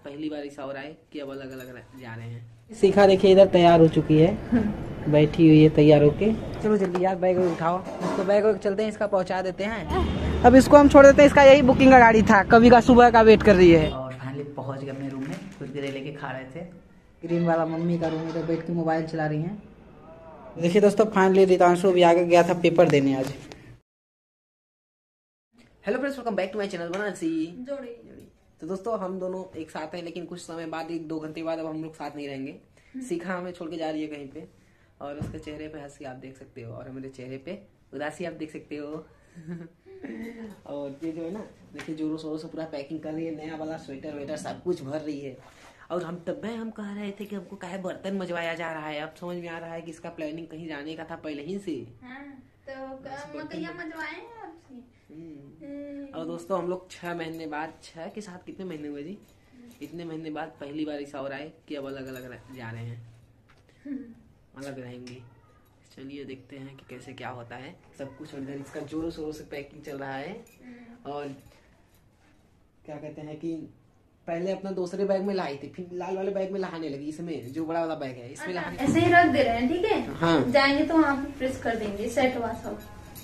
पहली बार ऐसा हो रहा है कि अब अलग अलग जा रहे हैं। शिखा देखिए इधर तैयार हो चुकी है, बैठी हुई है तैयार होके। चलो जल्दी यार बैग उठाओ, इसको बैग चलते हैं, इसका पहुंचा देते हैं। अब इसको हम छोड़ देते हैं, इसका यही बुकिंग का गाड़ी था, कभी का सुबह का वेट कर रही है। और फाइनली पहुंच गए अपने रूम में, कुरकुरे लेके खा रहे थे। ग्रीन वाला मम्मी का रूम, इधर बैठ के मोबाइल चला रही है। देखिए दोस्तों फाइनली रितांशु भी आगे गया था पेपर देने आज। Hello friends, welcome back to my channel Banarasi Jodi. तो दोस्तों हम दोनों एक साथ हैं, लेकिन कुछ समय बाद, 1-2 घंटे बाद अब हम लोग साथ नहीं रहेंगे। शिखा हमें छोड़ के जा रही है कहीं पे, और उसके चेहरे पे हंसी आप देख सकते हो, और मेरे चेहरे पे उदासी आप देख सकते हो। और ये जो है ना, देखिए जोरों शोरों से पूरा पैकिंग कर रही है, नया वाला स्वेटर वेटर सब कुछ भर रही है। और हम तब हम कह रहे थे कि हमको काहे बर्तन मजवाया जा रहा है, अब समझ में आ रहा है कि इसका प्लानिंग कहीं जाने का था पहले ही से। और दोस्तों हम लोग 6 महीने बाद, 6 के साथ कितने महीने हुए जी, इतने महीने बाद पहली बार ऐसा हो रहा है कि अब अलग अलग जा रहे हैं, अलग रहेंगे। चलिए देखते हैं कि कैसे क्या होता है सब कुछ। अंदर इसका जोरों शोरों से पैकिंग चल रहा है, और क्या कहते हैं कि पहले अपना दूसरे बैग में लाई थी, फिर लाल वाले बैग में लहाने लगी, इसमें जो बड़ा वाला बैग है इसमें लहाने। ऐसे ही रख दे रहे हैं, ठीक है। हाँ, जाएंगे तो वहाँ पे प्रेस कर देंगे, सेट हुआ सब।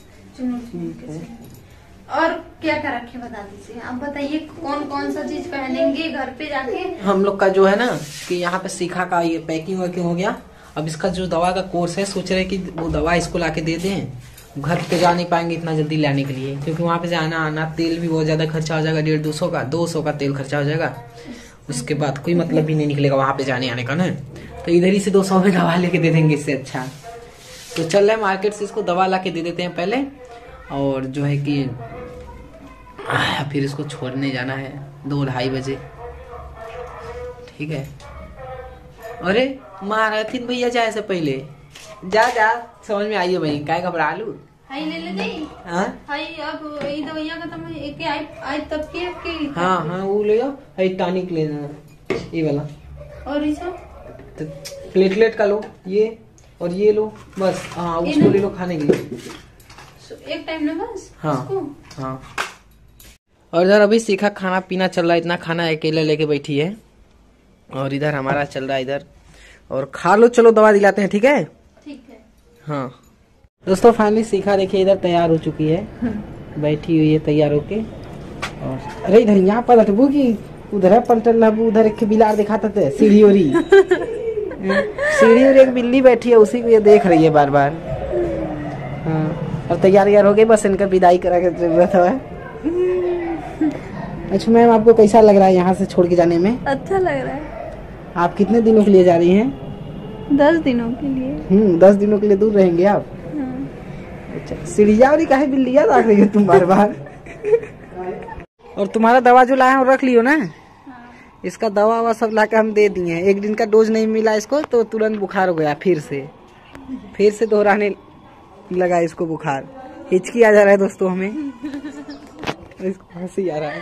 और क्या क्या रखे बता दीजिए, आप बताइए कौन कौन सा चीज पहनेंगे घर पे जाके। हम लोग का जो है ना कि यहाँ पे शिखा का ये पैकिंग वैकिंग हो गया। अब इसका जो दवा का कोर्स है, सोच रहे कि वो दवा इसको लाके दे दें। घर पे जा नहीं पाएंगे इतना जल्दी लाने के लिए, क्योंकि वहाँ पे जाना आना, तेल भी बहुत ज्यादा खर्चा हो जाएगा, 150-200 का तेल खर्चा हो जाएगा। उसके बाद कोई मतलब भी नहीं निकलेगा वहाँ पे जाने आने का ना, तो इधर ही से 200 में दवा लेके दे देंगे, इससे अच्छा। तो चल रहे मार्केट से इसको दवा ला के दे देते हैं पहले, और जो है कि फिर इसको छोड़ने जाना है 2-2:30 बजे, ठीक है। अरे महारथिन भैया जाए से पहले जा समझ में आइए भाई, काय घबरा लू। हाई ले ले दे। हाँ हाई अब ये दवाइयां खत्म है, एक आई तब की आपकी। हाँ वो ले जाओ, हाई टॉनिक लेना ये वाला, और इसे तो प्लेटलेट का लो ये, और ये लो बस। हाँ उसको ले लो खाने के लिए, एक टाइम ना बस। हाँ हाँ। और इधर अभी शिखा खाना पीना चल रहा है, इतना खाना अकेले लेके बैठी है, और इधर हमारा चल रहा है इधर। और खा लो, चलो दवा दिलाते हैं, ठीक है। ठीक है। हाँ दोस्तों फाइनली शिखा देखिए इधर तैयार हो चुकी है, बैठी हुई है तैयार होके। और अरे इधर यहाँ पलटबू की उधर पलटल रहबू, उधर एक बिलार दिखाता थे, सीढ़ी और एक बिल्ली बैठी है, उसी को ये देख रही है बार बार। हाँ और तैयार हो गई, बस इनका विदाई करा के जरूरत है। अच्छा मैम आपको कैसा लग रहा है यहाँ से छोड़ के जाने में? अच्छा लग रहा है। आप कितने दिनों के लिए जा रही हैं? 10 दिनों के लिए। 10 दिनों के लिए दूर रहेंगे आप? अच्छा सीढ़िया और काहे बिल्लिया रख रही हो तुम बार बार। और तुम्हारा दवा जो लाया है रख लियो ना। इसका दवा ववा सब लाके हम दे दिए हैं, 1 दिन का डोज नहीं मिला इसको तो तुरंत बुखार हो गया, फिर से दोहराने लगा इसको बुखार। हिचकी आ जा रहा है दोस्तों हमें, इसको हंसी आ रहा है।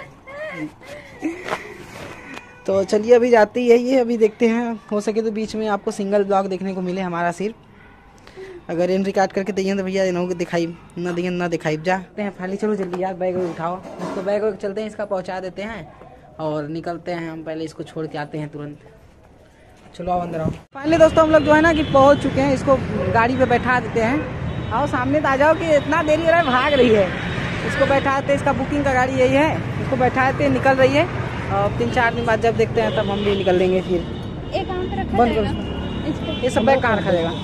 तो चलिए अभी जाती है ये, अभी देखते हैं हो सके तो बीच में आपको सिंगल ब्लॉग देखने को मिले हमारा सिर्फ। अगर एंट्री काट करके दिए तो भैया इन्हों दिखाई ना दिखाई जाते हैं। फाइनली चलो जल्दी यार बैग उठाओ, इसको बैग चलते हैं, इसका पहुंचा देते हैं और निकलते हैं हम। पहले इसको छोड़ के आते हैं तुरंत, चलो आओ अंदर आओ। फाइनली दोस्तों हम लोग जो है ना कि पहुंच चुके हैं, इसको गाड़ी पे बैठा देते हैं। आओ सामने तो आ जाओ कि इतना देरी हो रहा है, भाग रही है। इसको बैठाते, इसका बुकिंग का गाड़ी यही है, इसको बैठाते निकल रही है। और 3-4 दिन बाद जब देखते हैं तब हम भी निकल देंगे। फिर बंद करो, ये सब बैग कहाँ रखा जाएगा।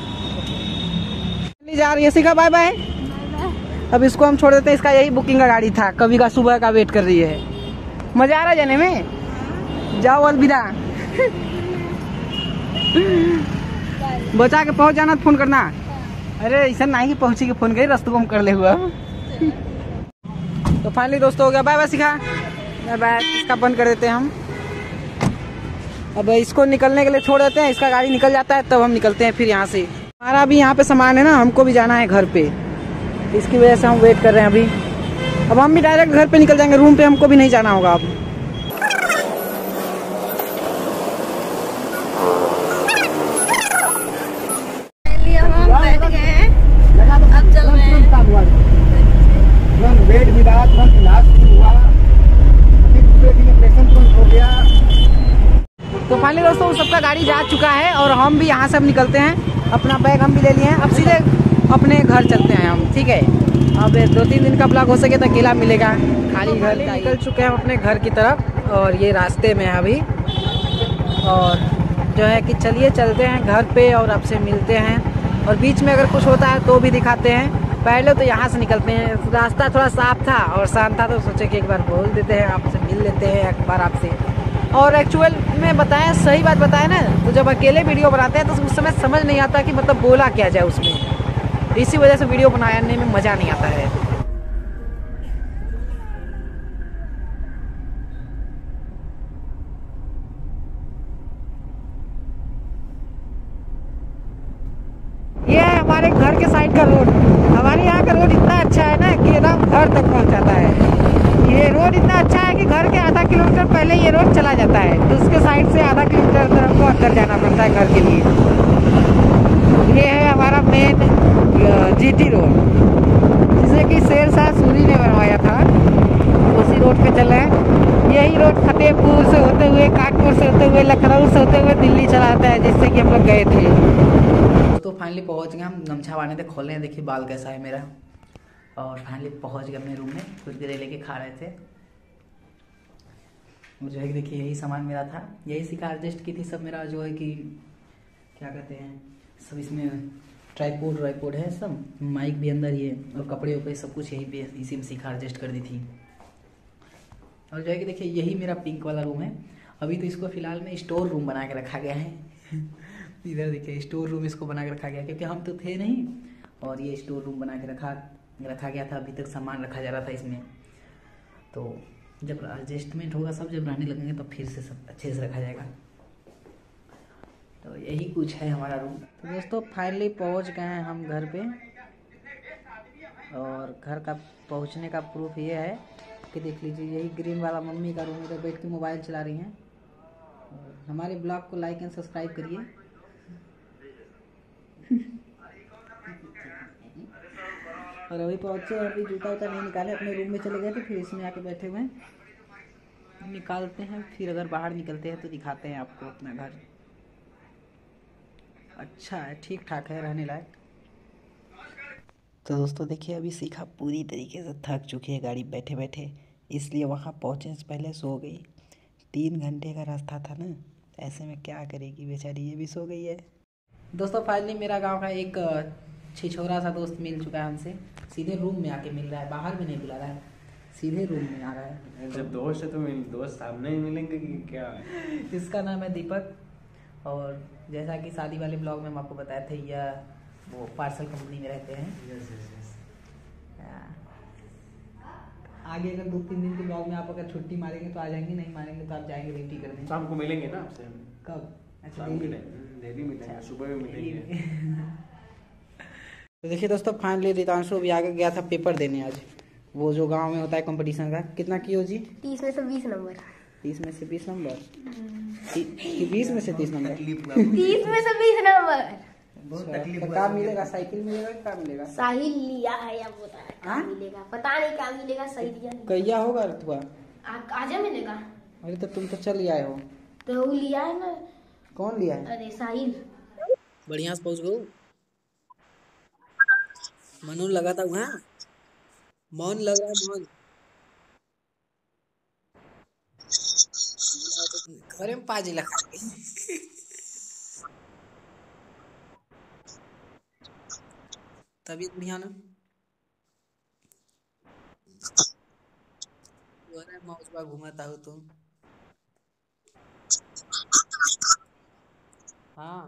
जा रही है शिखा, बाय बाय। अब इसको हम छोड़ देते हैं, इसका यही बुकिंग का गाड़ी था, कभी का सुबह का वेट कर रही है। मजा आ रहा है जाने में, जाओ अलविदा। बचा के पहुंच जाना, फोन करना। अरे ऐसा नहीं कि पहुंची के फोन करी, रास्ते को हम कर ले हुआ। तो फाइनली दोस्तों हो गया, bye bye Shikha, bye bye. इसका बंद कर देते हैं हम। अब इसको निकलने के लिए छोड़ देते हैं, इसका गाड़ी निकल जाता है तब हम निकलते हैं फिर यहाँ से। हमारा भी यहाँ पे सामान है ना, हमको भी जाना है घर पे, इसकी वजह से हम वेट कर रहे हैं अभी। अब हम भी डायरेक्ट घर पे निकल जाएंगे, रूम पे हमको भी नहीं जाना होगा अब। अब चल रहे हैं। वेट मिला, तुरंत इलाज हुआ, दूसरे दिन ऑपरेशन हो गया, तो फाइनली दोस्तों उस सबका गाड़ी जा चुका है और हम भी यहाँ से अब निकलते हैं। अपना बैग हम भी ले लिए हैं, अब सीधे अपने घर चलते हैं हम, ठीक है। अब 2-3 दिन का ब्लॉग हो सके तो अकेला मिलेगा, खाली घर का। निकल चुके हैं हम अपने घर की तरफ और ये रास्ते में है अभी, और जो है कि चलिए चलते हैं घर पे और आपसे मिलते हैं। और बीच में अगर कुछ होता है तो भी दिखाते हैं। पहले तो यहाँ से निकलते हैं, रास्ता थोड़ा साफ था और शांत था तो सोचे कि एक बार बोल देते हैं, आपसे मिल लेते हैं एक बार आपसे। और एक्चुअल में बताएं, सही बात बताएं ना, तो जब अकेले वीडियो बनाते हैं तो उस समय समझ नहीं आता कि मतलब बोला क्या जाए उसमें, इसी वजह से वीडियो बनाने में मज़ा नहीं आता है। ये है हमारे घर के साइड का रोड। हमारे यहाँ का रोड इतना अच्छा है ना कि एकदम घर तक पहुँच जाता है। ये रोड इतना अच्छा है कि घर के आधा किलोमीटर पहले ये रोड चला जाता है, तो उसके साइड से आधा किलोमीटर तरफ को अंदर जाना पड़ता है घर के लिए। ये है हमारा मेन जीटी रोड, जिसे कि शेरशाह सूरी ने बनवाया था, उसी रोड पे चल रहे हैं। यही रोड फतेहपुर से होते हुए, कानपुर से होते हुए, लखनऊ से होते हुए दिल्ली चला जाता है, जिससे कि हम लोग गए थे। तो फाइनली पहुंच गए हम, गमछा बांधे थे, खोल रहे हैं, देखिए बाल कैसा है मेरा। और फाइनली पहुंच गए अपने रूम में, कुछ देर लेके खा रहे थे। मुझे है कि देखिए यही सामान मेरा था, यही सिखा एडजस्ट की थी सब। मेरा जो है कि क्या कहते हैं सब, इसमें ट्राईपोड है सब, माइक भी अंदर ही है और कपड़े वपड़े सब कुछ यहीं पे इसी में सिखा एडजस्ट कर दी थी। और जो है कि देखिए यही मेरा पिंक वाला रूम है। अभी तो इसको फिलहाल में स्टोर रूम बना के रखा गया है। इधर देखिए स्टोर रूम इसको बना के रखा गया, क्योंकि हम तो थे नहीं, और ये स्टोर रूम बना के रखा गया था। अभी तक सामान रखा जा रहा था इसमें, तो जब एडजस्टमेंट होगा सब, जब रहने लगेंगे तो फिर से सब अच्छे से रखा जाएगा। तो यही कुछ है हमारा रूम। तो दोस्तों फाइनली पहुंच गए हैं हम घर पे, और घर का पहुंचने का प्रूफ ये है कि देख लीजिए, यही ग्रीन वाला मम्मी का रूम, इधर बैठ के मोबाइल चला रही हैं। हमारे ब्लॉग को लाइक एंड सब्सक्राइब करिए। और अभी पहुंचे, अभी जूता उता नहीं निकाले, अपने रूम में चले गए थे, फिर इसमें आके बैठे हुए हैं। निकालते हैं, फिर अगर बाहर निकलते हैं तो दिखाते हैं आपको अपना घर। अच्छा है, ठीक ठाक है, रहने लायक। तो दोस्तों देखिए, अभी सीखा पूरी तरीके से थक चुकी है गाड़ी बैठे बैठे, इसलिए वहाँ पहुँचने से पहले सो गई। 3 घंटे का रास्ता था ना, ऐसे में क्या करेगी बेचारी, ये भी सो गई है। दोस्तों फाइनली मेरा गांव का एक छिछोरा सा दोस्त मिल चुका है हमसे, सीधे रूम में आके मिल रहा है, बाहर में नहीं बुला रहा है, सीधे रूम में आ रहा है। जब दोस्त है तो दोस्त सामने ही मिलेंगे कि क्या है? इसका नाम है दीपक, और जैसा कि शादी वाले ब्लॉग में हम आपको बताए थे, यह वो पार्सल कंपनी में रहते हैं। आगे अगर 2-3 दिन के ब्लॉग में आप अगर छुट्टी मारेंगे तो आ जाएंगे, नहीं मारेंगे तो आप जाएंगे ड्यूटी करने। शाम को मिलेंगे ना आपसे? कब? अच्छा, डेली मिलेंगे, सुबह भी मिलेंगे। तो देखिए दोस्तों फाइनली रितांशु भी आगे गया था पेपर देने आज, वो जो गांव में होता है कंपटीशन का। कितना की हो जी? 30 में से 20 नंबर। 30 में से 20 नंबर? 20 में से 30 नंबर? 30 में से 20 नंबर। तो क्या मिलेगा? साइकिल मिलेगा? क्या मिलेगा? साहिल लिया है या पता है क्या मिलेगा, पता नहीं क्या मिलेगा, सही दिया नहीं। कैया होगा रतुआ? आजा मिलेगा। अरे तो तुम तो चल ही आए हो। तो वो लिया है ना। कौन लिया है? अरे साहिल। बढ़िया से पहुंच गए। मनु लगा था वहाँ, मौन लग रहा है, मौन घरे में पाजी लगा तबीयत बढ़िया ना? मौज बा घूमता हो तुम? हाँ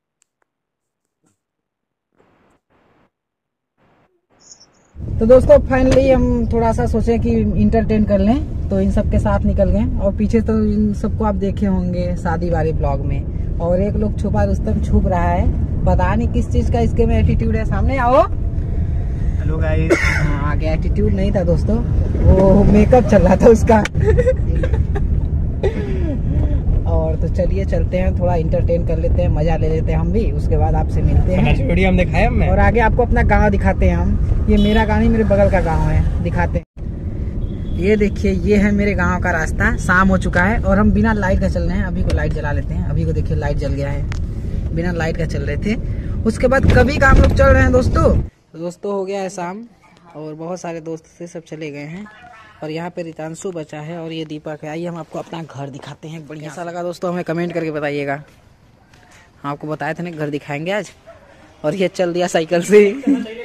तो दोस्तों फाइनली हम थोड़ा सा सोचे कि इंटरटेन कर लें, तो इन सब के साथ निकल गए। और पीछे तो इन सबको आप देखे होंगे शादी वाले ब्लॉग में, और एक लोग छुपा रुस्तम छुप रहा है, पता नहीं किस चीज का इसके में एटीट्यूड है। सामने आओ। Hello guys. आगे एटीट्यूड नहीं था दोस्तों, वो मेकअप चल रहा था उसका। और तो चलिए चलते हैं, थोड़ा इंटरटेन कर लेते हैं, मजा ले लेते हैं हम भी, उसके बाद आपसे मिलते हैं। वीडियो हम दिखाए हमने, और आगे आपको अपना गांव दिखाते हैं हम। ये मेरा गांव नहीं, मेरे बगल का गांव है, दिखाते हैं। ये देखिए, ये है मेरे गांव का रास्ता। शाम हो चुका है और हम बिना लाइट का चल रहे हैं। अभी को लाइट जला लेते हैं। अभी को देखिए लाइट जल गया है। बिना लाइट का चल रहे थे, उसके बाद कभी का हम लोग चल रहे हैं दोस्तों हो गया है शाम और बहुत सारे दोस्त से सब चले गए हैं और यहाँ पे रितांशु बचा है और ये दीपक है। आइए हम आपको अपना घर दिखाते हैं। बढ़िया सा लगा दोस्तों, हमें कमेंट करके बताइएगा। हाँ, आपको बताया था ना घर दिखाएंगे आज, और ये चल दिया साइकिल से।